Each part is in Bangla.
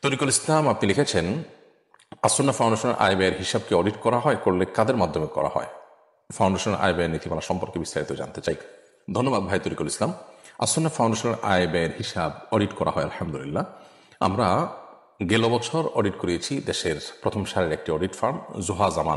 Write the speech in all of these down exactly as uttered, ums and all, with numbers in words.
তরিকুল ইসলাম আপনি লিখেছেন, আসন্না ফাউন্ডেশনের আয় ব্যয়ের হিসাব কি অডিট করা হয়? করলে কাদের মাধ্যমে করা হয়? ফাউন্ডেশনের আয় ব্যয়ের নীতিমালা সম্পর্কে বিস্তারিত জানতে চাই। ধন্যবাদ ভাই তরিকুল ইসলাম। আসন্না ফাউন্ডেশনের আয় ব্যয়ের হিসাব অডিট করা হয় আলহামদুলিল্লাহ। আমরা গেল বছর অডিট করিয়েছি দেশের প্রথম সারির একটি অডিট ফার্ম জোহা জামান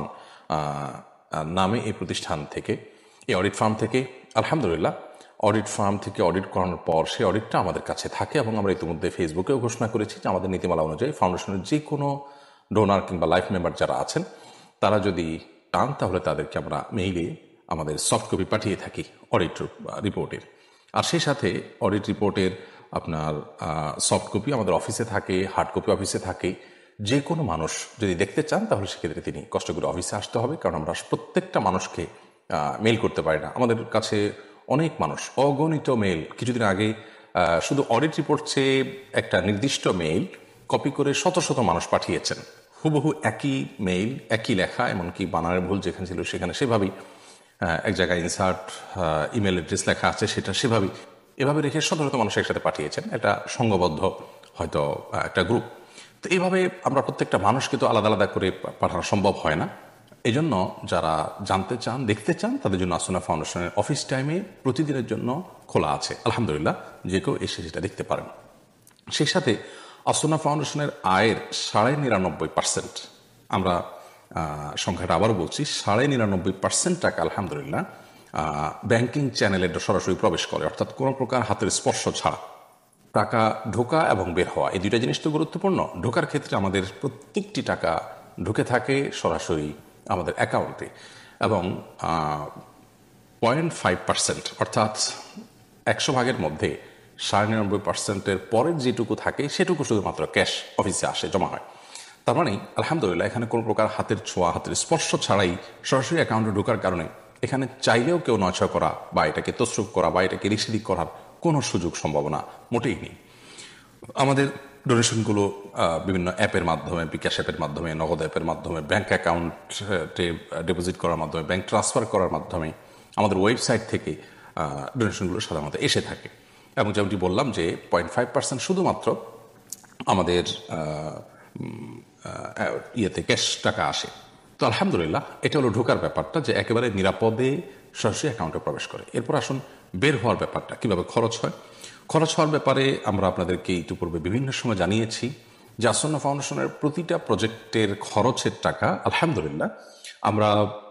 নামে এই প্রতিষ্ঠান থেকে, এই অডিট ফার্ম থেকে আলহামদুলিল্লাহ অডিট ফার্ম থেকে অডিট করানোর পর সেই অডিটটা আমাদের কাছে থাকে এবং আমরা ইতিমধ্যে ফেসবুকেও ঘোষণা করেছি যে আমাদের নীতিমালা অনুযায়ী ফাউন্ডেশনের যে কোনো ডোনার কিংবা লাইফ মেম্বার যারা আছেন তারা যদি চান তাহলে তাদেরকে আমরা মেইলে আমাদের সফট কপি পাঠিয়ে থাকি অডিট রিপোর্টের। আর সেই সাথে অডিট রিপোর্টের আপনার সফট কপি আমাদের অফিসে থাকে, হার্ড কপি অফিসে থাকে। যে কোনো মানুষ যদি দেখতে চান তাহলে সেক্ষেত্রে তিনি কষ্ট করে অফিসে আসতে হবে, কারণ আমরা প্রত্যেকটা মানুষকে মেইল করতে পারি না। আমাদের কাছে অনেক মানুষ অগণিত মেইল, কিছুদিন আগে শুধু অডিট রিপোর্ট চেয়ে একটা নির্দিষ্ট মেইল কপি করে শত শত মানুষ পাঠিয়েছেন, হুবহু একই মেইল, একই লেখা, এমনকি বানানের ভুল যেখানে ছিল সেখানে সেভাবেই, এক জায়গায় ইনসার্ট ইমেল অ্যাড্রেস লেখা আছে সেটা সেভাবেই, এভাবে রেখে শত শত মানুষ একসাথে পাঠিয়েছেন। এটা সংঘবদ্ধ হয়তো একটা গ্রুপ। তো এইভাবে আমরা প্রত্যেকটা মানুষকে তো আলাদা আলাদা করে পাঠানো সম্ভব হয় না। এই জন্য যারা জানতে চান, দেখতে চান, তাদের জন্য আসন্না ফাউন্ডেশনের অফিস টাইমে প্রতিদিনের জন্য খোলা আছে আলহামদুলিল্লাহ, যে কেউ এসে সেটা দেখতে পারেন। সেই সাথে আসন্না ফাউন্ডেশনের আয়ের সাড়ে নিরানব্বই পার্সেন্ট, আমরা সংখ্যাটা আবারও বলছি, সাড়ে নিরানব্বই পার্সেন্ট টাকা আলহামদুলিল্লাহ ব্যাংকিং চ্যানেলে সরাসরি প্রবেশ করে, অর্থাৎ কোনো প্রকার হাতের স্পর্শ ছাড়া টাকা ঢোকা এবং বের হওয়া, এই দুইটা জিনিস তো গুরুত্বপূর্ণ। ঢোকার ক্ষেত্রে আমাদের প্রত্যেকটি টাকা ঢুকে থাকে সরাসরি আমাদের অ্যাকাউন্টে এবং পয়েন্ট ফাইভ পার্সেন্ট অর্থাৎ একশো ভাগের মধ্যে সাড়ে নিরানব্বই পার্সেন্টের পরের যেটুকু থাকে সেটুকু শুধুমাত্র ক্যাশ অফিসে আসে, জমা হয়। তার মানে আলহামদুলিল্লাহ এখানে কোনো প্রকার হাতের ছোঁয়া, হাতের স্পর্শ ছাড়াই সরাসরি অ্যাকাউন্টে ঢোকার কারণে এখানে চাইলেও কেউ নয়ছয় করা বা এটাকে তসরুপ করা বা এটাকে রিসিদিক করার কোনো সুযোগ সম্ভাবনা মোটেই নেই। আমাদের ডোনেশনগুলো বিভিন্ন অ্যাপের মাধ্যমে, বিকাশ অ্যাপের মাধ্যমে, নগদ অ্যাপের মাধ্যমে, ব্যাংক অ্যাকাউন্টে ডিপোজিট করার মাধ্যমে, ব্যাংক ট্রান্সফার করার মাধ্যমে, আমাদের ওয়েবসাইট থেকে ডোনেশনগুলো সাধারণত এসে থাকে। এবং যেমনটি বললাম যে পয়েন্ট ফাইভ পার্সেন্ট শুধুমাত্র আমাদের ইয়েতে ক্যাশ টাকা আসে। তো আলহামদুলিল্লাহ এটা হলো ঢোকার ব্যাপারটা, যে একেবারে নিরাপদে সরাসরি অ্যাকাউন্টে প্রবেশ করে। এরপর আসুন বের হওয়ার ব্যাপারটা, কীভাবে খরচ হয়। খরচ হওয়ার ব্যাপারে আমরা আপনাদেরকে ইতিপূর্বে বিভিন্ন সময় জানিয়েছি যে আসন্না ফাউন্ডেশনের প্রতিটা প্রজেক্টের খরচের টাকা আলহামদুলিল্লাহ আমরা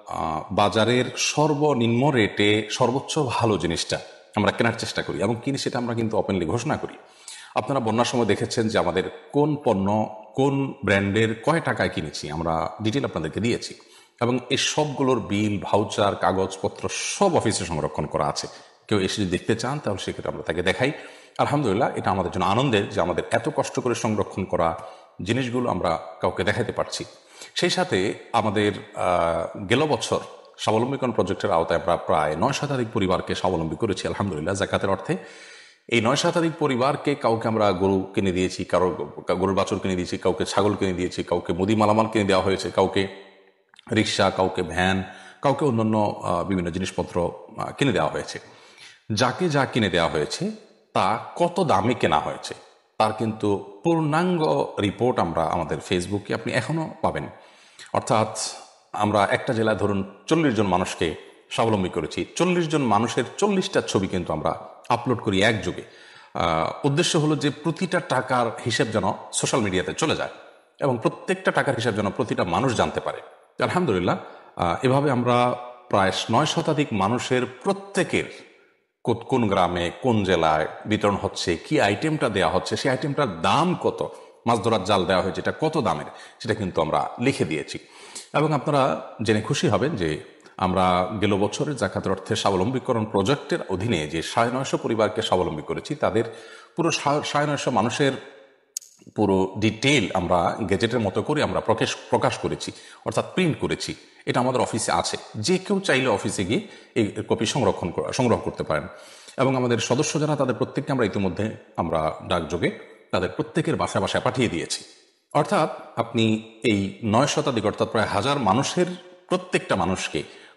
বাজারের সর্বনিম্ন রেটে সর্বোচ্চ ভালো জিনিসটা আমরা কেনার চেষ্টা করি এবং কিনি, সেটা আমরা কিন্তু ওপেনলি ঘোষণা করি। আপনারা বন্যার সময় দেখেছেন যে আমাদের কোন পণ্য কোন ব্র্যান্ডের কয় টাকায় কিনেছি আমরা ডিটেল আপনাদেরকে দিয়েছি এবং এই সবগুলোর বিল, ভাউচার, কাগজপত্র সব অফিসে সংরক্ষণ করা আছে। কেউ এসে যদি দেখতে চান তাহলে সেক্ষেত্রে আমরা তাকে দেখাই। আলহামদুলিল্লাহ এটা আমাদের জন্য আনন্দের যে আমাদের এত কষ্ট করে সংরক্ষণ করা জিনিসগুলো আমরা কাউকে দেখাতে পারছি। সেই সাথে আমাদের গেল বছর স্বাবলম্বীকরণ প্রজেক্টের আওতায় আমরা প্রায় নয় শতাধিক পরিবারকে স্বাবলম্বী করেছি আলহামদুলিল্লাহ জাকাতের অর্থে। এই নয় শতাধিক পরিবারকে কাউকে আমরা গরু কিনে দিয়েছি, কারো গরুর বাছুর কিনে দিয়েছি, কাউকে ছাগল কিনে দিয়েছি, কাউকে মুদি মালামাল কিনে দেওয়া হয়েছে, কাউকে রিক্সা, কাউকে ভ্যান, কাউকে অন্যান্য বিভিন্ন জিনিসপত্র কিনে দেওয়া হয়েছে। যাকে যা কিনে দেওয়া হয়েছে তা কত দামে কেনা হয়েছে তার কিন্তু পূর্ণাঙ্গ রিপোর্ট আমরা আমাদের ফেসবুকে আপনি এখনও পাবেন। অর্থাৎ আমরা একটা জেলায় ধরুন চল্লিশ জন মানুষকে স্বাবলম্বী করেছি, চল্লিশ জন মানুষের চল্লিশটা ছবি কিন্তু আমরা আপলোড করি একযোগে। উদ্দেশ্য হলো যে প্রতিটা টাকার হিসেব যেন সোশ্যাল মিডিয়াতে চলে যায় এবং প্রত্যেকটা টাকার হিসাব যেন প্রতিটা মানুষ জানতে পারে। আলহামদুলিল্লাহ এভাবে আমরা প্রায় নয় শতাধিক মানুষের প্রত্যেকের কোন গ্রামে কোন জেলায় বিতরণ হচ্ছে, কি আইটেমটা দেওয়া হচ্ছে, সেই আইটেমটার দাম কত, মাছ ধরার জাল দেওয়া হয়েছে এটা কত দামের, সেটা কিন্তু আমরা লিখে দিয়েছি। এবং আপনারা জেনে খুশি হবেন যে আমরা গেল বছরের জাকাতের অর্থে স্বাবলম্বীকরণ প্রজেক্টের অধীনে যে সাড়ে নয়শো পরিবারকে স্বাবলম্বী করেছি তাদের পুরো সাড়ে নয়শো মানুষের পুরো ডিটেল আমরা গেজেটের মতো করে আমরা প্রকাশ প্রকাশ করেছি, অর্থাৎ প্রিন্ট করেছি। এটা আমাদের অফিসে আছে, যে কেউ চাইলে অফিসে গিয়ে এই কপি সংরক্ষণ সংগ্রহ করতে পারেন। এবং আমাদের সদস্য যারা তাদের প্রত্যেককে আমরা ইতিমধ্যে আমরা ডাকযোগে তাদের প্রত্যেকের বাসায় বাসায় পাঠিয়ে দিয়েছি। অর্থাৎ আপনি এই নয় শতাধিক অর্থাৎ প্রায় হাজার মানুষের প্রত্যেকটা মানুষকে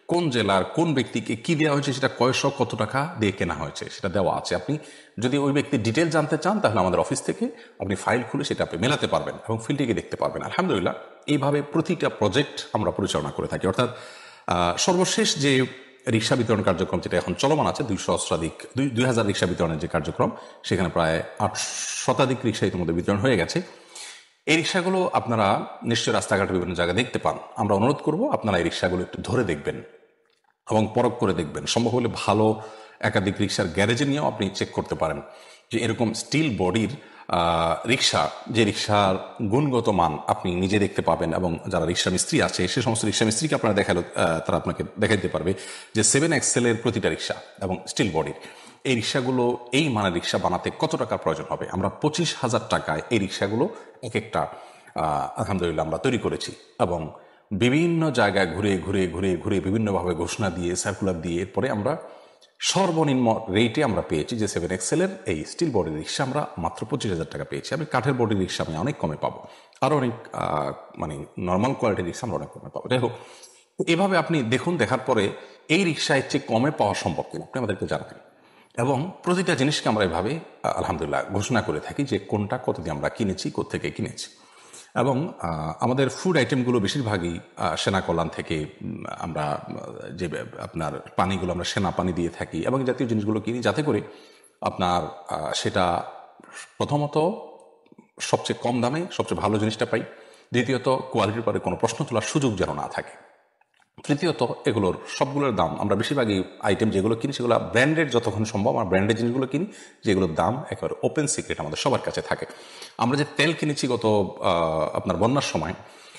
কোন জেলার কোন ব্যক্তিকে কি দেওয়া হয়েছে, সেটা কয়শো কত টাকা দিয়ে কেনা হয়েছে সেটা দেওয়া আছে। আপনি যদি ওই ব্যক্তির ডিটেল জানতে চান তাহলে আমাদের অফিস থেকে আপনি ফাইল খুলে সেটা আপনি মেলাতে পারবেন এবং ফিল্ডটিকে দেখতে পারবেন। আলহামদুলিল্লাহ এইভাবে প্রতিটা প্রজেক্ট আমরা পরিচালনা করে থাকি। অর্থাৎ সর্বশেষ যে রিক্সা বিতরণ কার্যক্রম যেটা এখন চলমান আছে, দুই সহস্রাধিক দুই দুই হাজার রিক্সা বিতরণের যে কার্যক্রম, সেখানে প্রায় আট শতাধিক রিক্সা ইতিমধ্যে বিতরণ হয়ে গেছে। এই রিক্সাগুলো আপনারা নিশ্চয়ই রাস্তাঘাটে বিভিন্ন জায়গায় দেখতে পান। আমরা অনুরোধ করব আপনারা এই রিক্সাগুলো একটু ধরে দেখবেন এবং পরখ করে দেখবেন। সম্ভব হলে ভালো একাধিক রিক্সার গ্যারেজে নিয়েও আপনি চেক করতে পারেন যে এরকম স্টিল বডির রিক্সা, যে রিক্সার গুণগত মান আপনি নিজে দেখতে পাবেন এবং যারা রিক্সা মিস্ত্রি আছে সে সমস্ত রিক্সা মিস্ত্রিকে আপনারা দেখালো তারা আপনাকে দেখাইতে পারবে যে সেভেন এক্সেলের প্রতিটা রিক্সা এবং স্টিল বডির এই রিক্সাগুলো এই মানের রিক্সা বানাতে কত টাকার প্রয়োজন হবে। আমরা পঁচিশ হাজার টাকায় এই রিক্সাগুলো এক একটা আলহামদুলিল্লাহ আমরা তৈরি করেছি এবং বিভিন্ন জায়গায় ঘুরে ঘুরে ঘুরে ঘুরে বিভিন্নভাবে ঘোষণা দিয়ে সার্কুলার দিয়ে এরপরে আমরা সর্বনিম্ন রেটে আমরা পেয়েছি যে সেভেন এক্সেলের এই স্টিল বডির রিক্সা আমরা মাত্র পঁচিশ হাজার টাকা পেয়েছি। আমি কাঠের বডির রিক্সা আমি অনেক কমে পাবো, আরও অনেক মানে নর্মাল কোয়ালিটির রিক্সা আমরা অনেক কমে পাবো। যাই হোক, এভাবে আপনি দেখুন, দেখার পরে এই রিক্সায় চেয়ে কমে পাওয়া সম্ভব কিনা আপনি আমাদেরকে জানাবেন এবং প্রতিটা জিনিসকে আমরা এভাবে আলহামদুলিল্লাহ ঘোষণা করে থাকি যে কোনটা কতদিন আমরা কিনেছি, কোত্থেকে কিনেছি। এবং আমাদের ফুড আইটেমগুলো বেশিরভাগই সেনা কল্যাণ থেকে আমরা যে আপনার পানিগুলো আমরা সেনা পানি দিয়ে থাকি এবং জাতীয় জিনিসগুলো কিনি যাতে করে আপনার সেটা প্রথমত সবচেয়ে কম দামে সবচেয়ে ভালো জিনিসটা পাই, দ্বিতীয়ত কোয়ালিটির পরে কোনো প্রশ্ন তোলার সুযোগ যেন না থাকে, তৃতীয়ত এগুলোর সবগুলোর দাম আমরা বেশিরভাগই আইটেম যেগুলো কিনি সেগুলো ব্র্যান্ডেড, যতক্ষণ সম্ভব আমরা ব্র্যান্ডেড জিনিসগুলো কিনি যেগুলোর দাম একেবারে ওপেন সিক্রেট আমাদের সবার কাছে থাকে। আমরা যে তেল কিনেছি গত আপনার বন্যার সময়,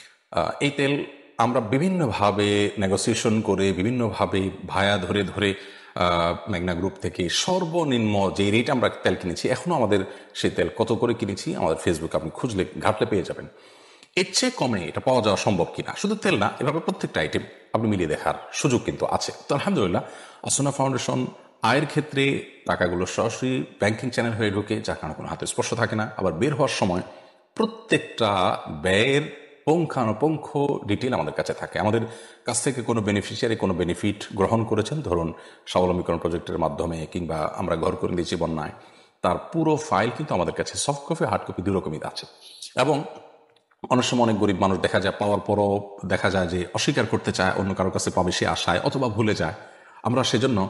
এই তেল আমরা বিভিন্নভাবে নেগোসিয়েশন করে বিভিন্নভাবে ভায়া ধরে ধরে ম্যাগনা গ্রুপ থেকে সর্বনিম্ন যে রেট আমরা তেল কিনেছি, এখনও আমাদের সেই তেল কত করে কিনেছি আমাদের ফেসবুক আপনি খুঁজলে ঘাটলে পেয়ে যাবেন। এর চেয়ে কমে এটা পাওয়া যাওয়া সম্ভব কিনা, শুধু তেল না, এভাবে প্রত্যেকটা আইটেম আপনি মিলিয়ে দেখার সুযোগ কিন্তু আছে। তো আলহামদুলিল্লাহ আসনা ফাউন্ডেশন আয়ের ক্ষেত্রে টাকাগুলো সরাসরি ব্যাংকিং চ্যানেল হয়ে ঢোকে, যার কারণে কোনো হাতে স্পর্শ থাকে না। আবার বের হওয়ার সময় প্রত্যেকটা ব্যয়ের পুঙ্খানুপুঙ্খ ডিটেল আমাদের কাছে থাকে। আমাদের কাছ থেকে কোনো বেনিফিশিয়ারি কোনো বেনিফিট গ্রহণ করেছেন, ধরুন স্বাবলম্বীকরণ প্রজেক্টের মাধ্যমে কিংবা আমরা ঘর করে দিয়েছি বন্যায়, তার পুরো ফাইল কিন্তু আমাদের কাছে সফট কপি হার্ড কপি দুই রকমই আছে। এবং অনেক সময় অনেক গরিব মানুষ দেখা যায় পাওয়ার পরও দেখা যায় যে অস্বীকার করতে চায়, অন্য কারোর কাছে পাবে সে আশায়, অথবা ভুলে যায়। আমরা সেজন্য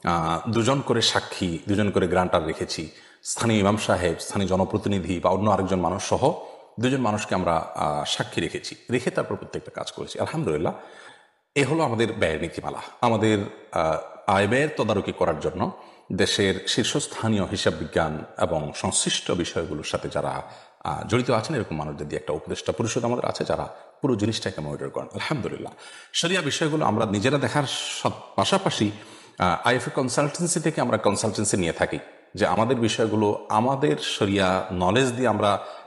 দুজন করে সাক্ষী, দুজন করে গ্রান্টার রেখেছি, স্থানীয় ইমাম সাহেব, স্থানীয় জনপ্রতিনিধি বা অন্য আরেকজন মানুষ সহ দুজন মানুষকে আমরা সাক্ষী রেখেছি, রেখে তারপর প্রত্যেকটা কাজ করেছি। আলহামদুলিল্লাহ এ হলো আমাদের ব্যয়ের নীতিমালা। আমাদের আয় ব্যয়ের তদারকি করার জন্য দেশের শীর্ষস্থানীয় হিসাব বিজ্ঞান এবং সংশ্লিষ্ট বিষয়গুলোর সাথে যারা জড়িত আছেন এরকম মানুষদের দিয়ে একটা উপদেষ্টা পরিষদ আমাদের আছে যারা পুরো জিনিসটাকে মনিটর করেন। আলহামদুলিল্লাহ শরিয়া বিষয়গুলো আমরা নিজেরা দেখার পাশাপাশি আইএফএ কনসালটেন্সি থেকে আমরা কনসালটেন্সি নিয়ে থাকি যে আমাদের বিষয়গুলো আমাদের শরিয়া নলেজ দিয়ে আমরা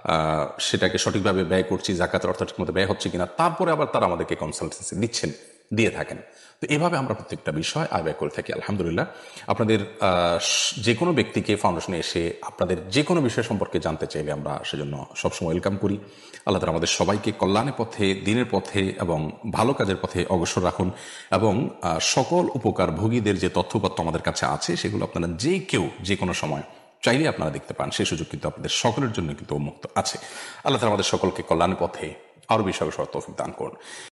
সেটাকে সঠিকভাবে ব্যয় করছি, জাকাতের অর্থ ঠিক মতো ব্যয় হচ্ছে কিনা, তারপরে আবার তারা আমাদেরকে কনসালটেন্সি দিচ্ছেন, দিয়ে থাকেন। তো এভাবে আমরা প্রত্যেকটা বিষয় আয় ব্যয় করে থাকি। আলহামদুলিল্লাহ আপনাদের যে কোনো ব্যক্তিকে ফাউন্ডেশনে এসে আপনাদের যে কোনো বিষয় সম্পর্কে জানতে চাইলে আমরা সেজন্য সবসময় ওয়েলকাম করি। আল্লাহ তাআলা আমাদের সবাইকে কল্যাণের পথে, দিনের পথে এবং ভালো কাজের পথে অগ্রসর রাখুন এবং সকল উপকার ভোগীদের যে তথ্যপত্র আমাদের কাছে আছে সেগুলো আপনারা যে কেউ যে কোনো সময় চাইলে আপনারা দেখতে পান, সেই সুযোগ কিন্তু আপনাদের সকলের জন্য কিন্তু উন্মুক্ত আছে। আল্লাহ তাআলা আমাদের সকলকে কল্যাণের পথে আরো বিষয় তৌফিক দান করুন।